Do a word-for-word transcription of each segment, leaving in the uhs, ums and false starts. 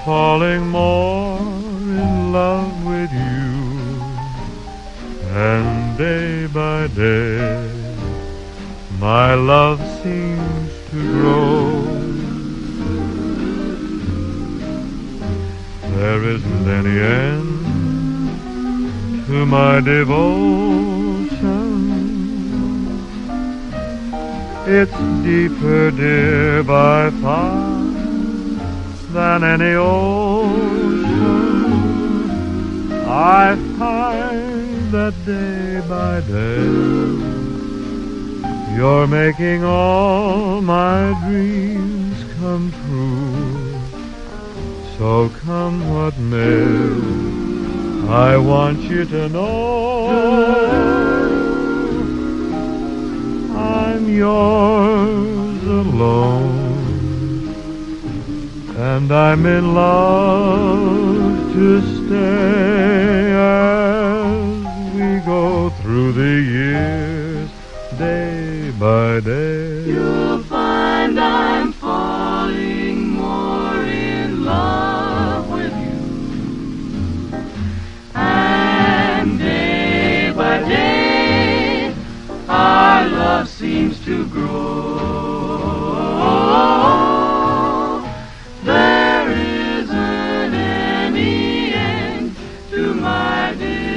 falling more in love with you, and day by day my love seems to grow. There isn't any end to my devotion. It's deeper, dear, by far than any ocean. I find that day by day you're making all my dreams come true. So come what may, I want you to know I'm yours alone, and I'm in love to stay as we go through the years, day by day. You'll find I'm falling more in love with you, and day by day our love seems to grow. There isn't any end to my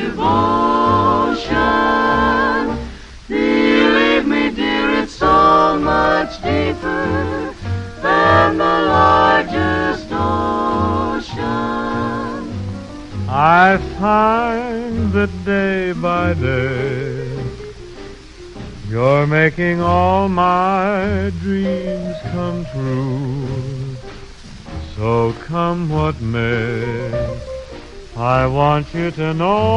devotion. Believe me, dear, it's so much deeper than the largest ocean. I find that day by day you're making all my dreams come true. So come what may, I want you to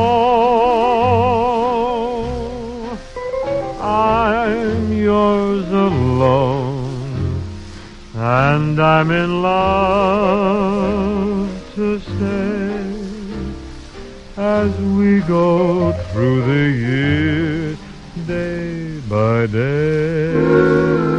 know I'm yours alone, and I'm in love to stay as we go through the years, day by day.